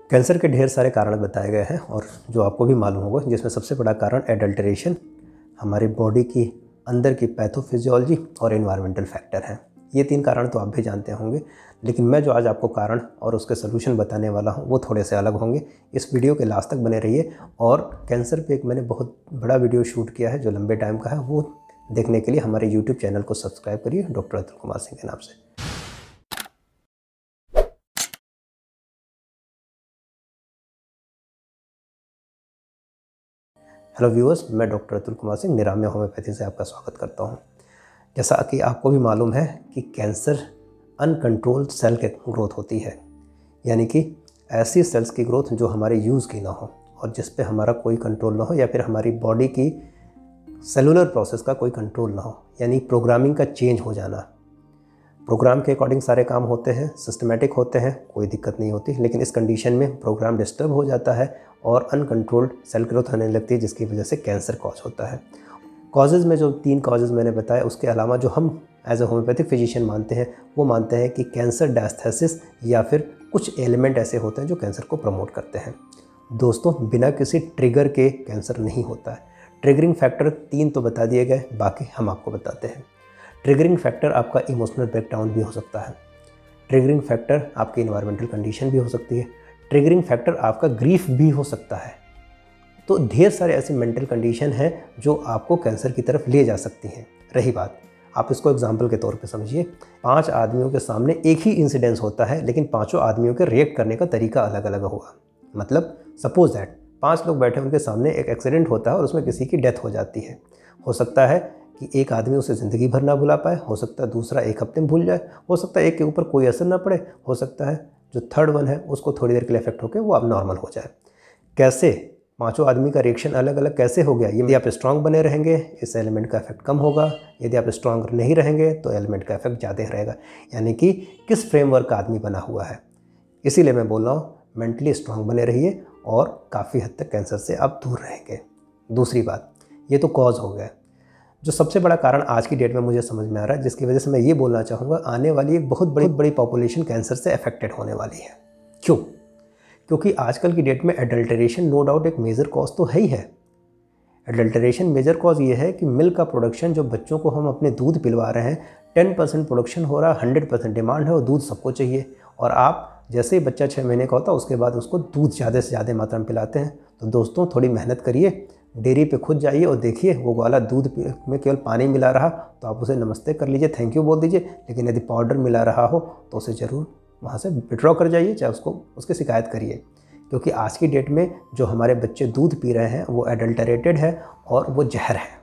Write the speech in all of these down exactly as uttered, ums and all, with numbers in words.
Cancer के ढेर सारे कारण बताए गए हैं और जो आपको भी मालूम होगा, जिसमें सबसे बड़ा कारण एडल्टरेशन, हमारी बॉडी की अंदर की पैथोफिजियोलॉजी और एनवायरमेंटल फैक्टर हैं। ये तीन कारण तो आप भी जानते होंगे, लेकिन मैं जो आज आपको कारण और उसके सलूशन बताने वाला हूँ वो थोड़े से अलग होंगे। इस वीडियो के लास्ट तक बने रहिए। और कैंसर पे एक मैंने बहुत बड़ा वीडियो शूट किया है जो लंबे टाइम का है, वो देखने के लिए हमारे यूट्यूब चैनल को सब्सक्राइब करिए, डॉक्टर अतुल कुमार सिंह के नाम से। हेलो व्यूअर्स, मैं डॉक्टर अतुल कुमार सिंह निरामय होम्योपैथी से आपका स्वागत करता हूं। जैसा कि आपको भी मालूम है कि कैंसर अनकंट्रोल्ड सेल की ग्रोथ होती है, यानी कि ऐसी सेल्स की ग्रोथ जो हमारे यूज़ की ना हो और जिस पे हमारा कोई कंट्रोल ना हो, या फिर हमारी बॉडी की सेलुलर प्रोसेस का कोई कंट्रोल ना हो, यानी प्रोग्रामिंग का चेंज हो जाना। प्रोग्राम के अकॉर्डिंग सारे काम होते हैं, सिस्टमेटिक होते हैं, कोई दिक्कत नहीं होती, लेकिन इस कंडीशन में प्रोग्राम डिस्टर्ब हो जाता है और अनकंट्रोल्ड सेल ग्रोथ होने लगती है, जिसकी वजह से कैंसर कॉज होता है। कॉजेज़ में जो तीन कॉजेज़ मैंने बताए, उसके अलावा जो हम एज ए होम्योपैथिक फिजिशियन मानते हैं, वो मानते हैं कि कैंसर डायस्थेसिस या फिर कुछ एलिमेंट ऐसे होते हैं जो कैंसर को प्रमोट करते हैं। दोस्तों, बिना किसी ट्रिगर के कैंसर नहीं होता है। ट्रिगरिंग फैक्टर तीन तो बता दिए गए, बाकी हम आपको बताते हैं। ट्रिगरिंग फैक्टर आपका इमोशनल ब्रेकडाउन भी हो सकता है। ट्रिगरिंग फैक्टर आपकी इन्वायरमेंटल कंडीशन भी हो सकती है। ट्रिगरिंग फैक्टर आपका ग्रीफ भी हो सकता है। तो ढेर सारे ऐसे मेंटल कंडीशन हैं जो आपको कैंसर की तरफ ले जा सकती हैं। रही बात, आप इसको एग्जाम्पल के तौर पे समझिए, पांच आदमियों के सामने एक ही इंसिडेंस होता है, लेकिन पांचों आदमियों के रिएक्ट करने का तरीका अलग अलग होगा। मतलब सपोज दैट पांच लोग बैठे, उनके सामने एक एक्सीडेंट होता है और उसमें किसी की डेथ हो जाती है। हो सकता है कि एक आदमी उसे ज़िंदगी भर ना भुला पाए, हो सकता है दूसरा एक हफ्ते में भूल जाए, हो सकता है एक के ऊपर कोई असर ना पड़े, हो सकता है जो थर्ड वन है उसको थोड़ी देर के लिए इफेक्ट होकर वो अब नॉर्मल हो जाए। कैसे पांचों आदमी का रिएक्शन अलग अलग कैसे हो गया? यदि आप स्ट्रांग बने रहेंगे, इस एलिमेंट का इफेक्ट कम होगा। यदि आप स्ट्रांग नहीं रहेंगे तो एलिमेंट का इफेक्ट ज़्यादा रहेगा। यानी कि किस फ्रेमवर्क का आदमी बना हुआ है। इसीलिए मैं बोल रहा हूँ, मेंटली स्ट्रांग बने रहिए और काफ़ी हद तक कैंसर से आप दूर रहेंगे। दूसरी बात, ये तो कॉज हो गया। जो सबसे बड़ा कारण आज की डेट में मुझे समझ में आ रहा है, जिसकी वजह से मैं ये बोलना चाहूँगा, आने वाली एक बहुत बड़ी बड़ी पॉपुलेशन कैंसर से अफेक्टेड होने वाली है। क्यों? क्योंकि आजकल की डेट में एडल्टरेशन नो डाउट एक मेजर कॉज तो है ही है। एडल्टरेशन मेजर कॉज ये है कि मिल्क का प्रोडक्शन, जो बच्चों को हम अपने दूध पिलवा रहे हैं, टेन परसेंट प्रोडक्शन हो रहा है, हंड्रेड परसेंट डिमांड है और दूध सबको चाहिए। और आप जैसे ही बच्चा छः महीने का होता है उसके बाद उसको दूध ज़्यादा से ज़्यादा मात्रा में पिलाते हैं। तो दोस्तों, थोड़ी मेहनत करिए, डेयरी पे खुद जाइए और देखिए वो वाला दूध में केवल पानी मिला रहा तो आप उसे नमस्ते कर लीजिए, थैंक यू बोल दीजिए। लेकिन यदि पाउडर मिला रहा हो तो उसे ज़रूर वहाँ से विड्रॉ कर जाइए, चाहे उसको उसकी शिकायत करिए। क्योंकि आज की डेट में जो हमारे बच्चे दूध पी रहे हैं वो एडल्टरेटेड है और वो जहर है।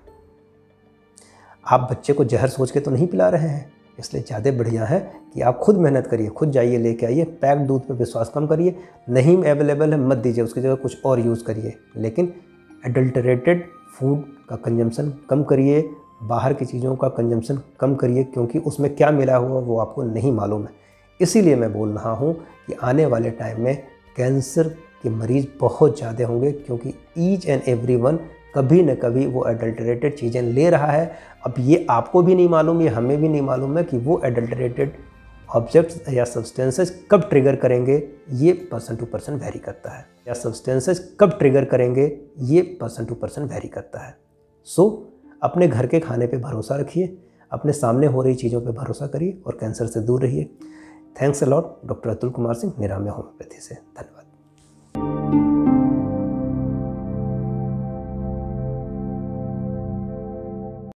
आप बच्चे को जहर सोच के तो नहीं पिला रहे हैं, इसलिए ज़्यादा बढ़िया है कि आप खुद मेहनत करिए, खुद जाइए लेके आइए। पैक्ड दूध पे विश्वास कम करिए, नहीं अवेलेबल है मत दीजिए, उसकी जगह कुछ और यूज़ करिए। लेकिन एडल्टरेटेड फूड का कंजम्पशन कम करिए, बाहर की चीज़ों का कंजम्पशन कम करिए, क्योंकि उसमें क्या मिला हुआ वो आपको नहीं मालूम है। इसीलिए मैं बोल रहा हूँ कि आने वाले टाइम में कैंसर के मरीज़ बहुत ज़्यादा होंगे, क्योंकि ईच एंड एवरी वन कभी न कभी वो एडल्टरेटेड चीज़ें ले रहा है। अब ये आपको भी नहीं मालूम, ये हमें भी नहीं मालूम है कि वो एडल्टरेटेड ऑब्जेक्ट्स या सब्सटेंसेस कब ट्रिगर करेंगे, ये पर्सन टू पर्सन वेरी करता है। या सब्सटेंसेस कब ट्रिगर करेंगे, ये पर्सन टू पर्सन वेरी करता है। सो so, अपने घर के खाने पे भरोसा रखिए, अपने सामने हो रही चीज़ों पे भरोसा करिए और कैंसर से दूर रहिए। Thanks a lot. Doctor Atul Kumar Singh, Niramay homeopathy से। धन्यवाद।